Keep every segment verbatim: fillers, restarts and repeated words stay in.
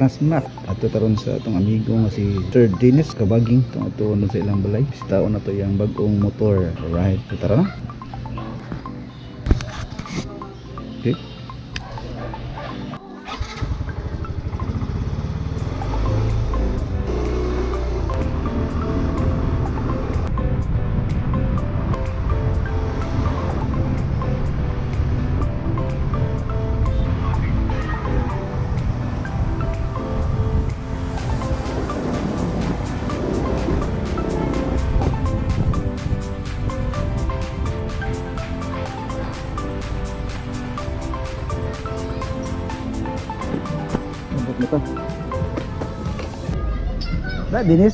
Nasmak ato taron sa atong amigo nga si Sir Dennis Kabaging tong ato no sa ilang balay. Sitaon na to yang bag-ong motor. Alright, so tara na. Okay. Ito. Na, Dennis.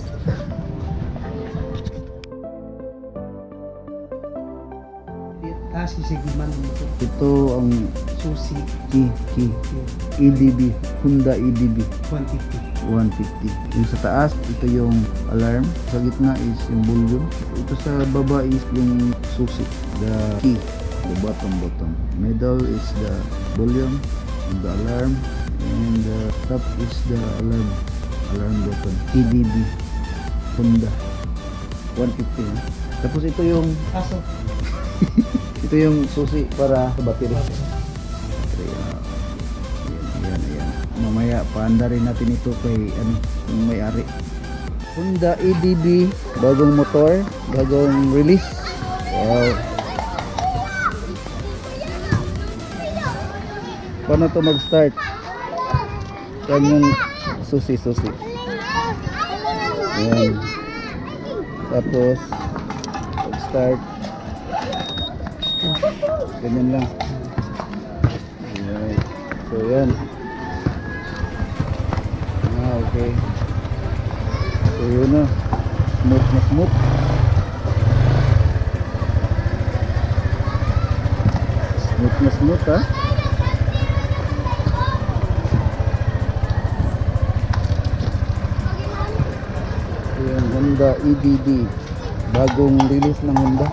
Ah, sisigiman mo. Ito ang Susi key, key. A D V, Honda A D V one fifty. one fifty. Yung sa taas, ito yung alarm. Sa gitna is yung volume. Ito sa baba is yung susi, the key, the bottom bottom. Middle is the volume, and the alarm. And the top is the alarm alarm button. A D V Honda one fifty. Tapos ito yung Aso. ito yung susi para sa battery. Ayan, ayan, ayan. Mamaya paanda rin natin ito kay ano, yung may-ari. Honda A D V, bagong motor, bagong release. Wow. Paano to mag-start? Yan yung susi susi. Ayan. Tapos start. Ganyan lang. Ayan. So yan. Ah, okay. So yun na. Smooth na smooth. Smooth na smooth ha. Honda A D V, bagong release ng Honda.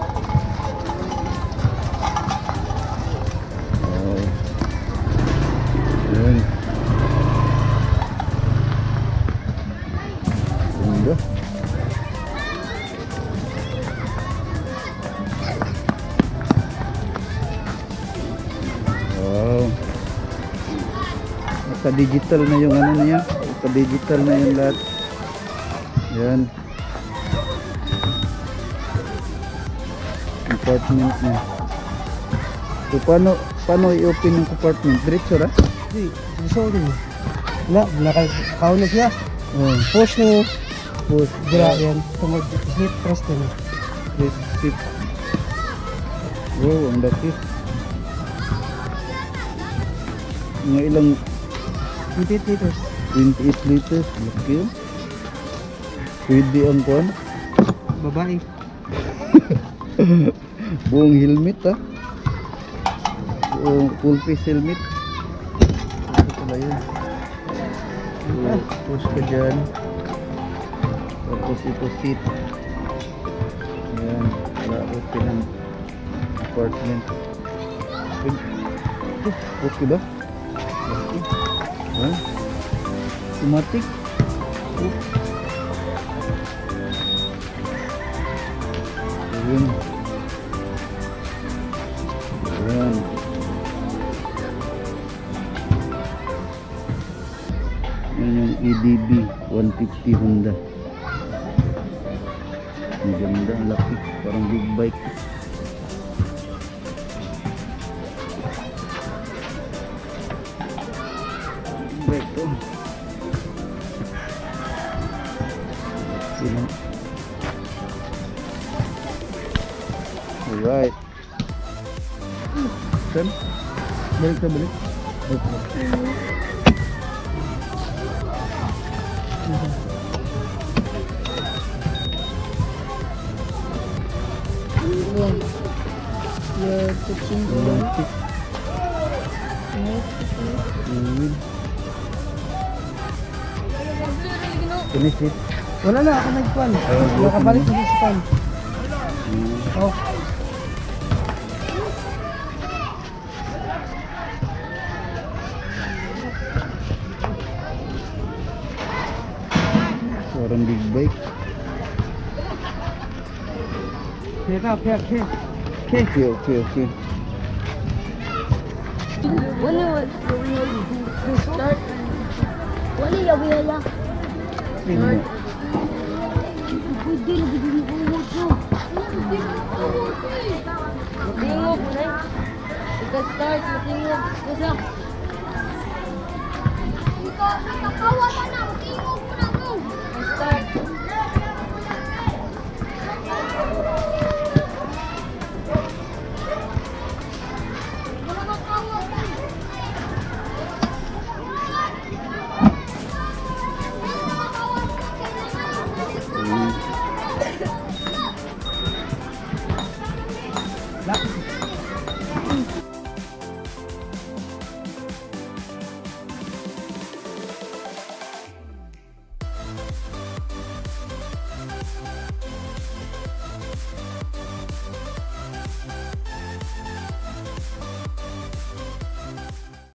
Oh. Ayan. Honda. Wow. Naka-digital na yung ano niya. Naka-digital na yung lahat. Yan. Compartment niya. So paano paano i-open yung compartment? Diretso ra? Di, gusto din. Wala, nakakaw na siya. Oh, Push mo. push. Gira yan. Tumag slip press din. Slip, slip. Wow, ang laki. Mga ilang twenty-eight liters. twenty-eight liters. Laki yun. Pwede ang kuhan. Babae. Buong helmet ha. Buong full face helmet. Ito pala yun. So, push ka dyan. Tapos ito seat. Ayan. Para open ang apartment. Okay, okay ba? Okay. Ayan. Automatic. Oh. Ayan. Ayan. Ayan yung A D V one fifty Honda. Ang ganda, ang laki. Parang big bike. Ito. Sino? Alright. Kan? Balik ka, balik. Okay. Yeah, touching the Romantic. Finish it. Wala na, ako nag-pan. Nakabalik na sa pan. Oh. One big bike. Pick up, pick, pick. Okay, okay, okay. When it was the start, when it was yeah. Hmm. Matingog mo na. Ika start, matingog. Kusa. Ika, nakawa na na. Matingog mo na mo. Start.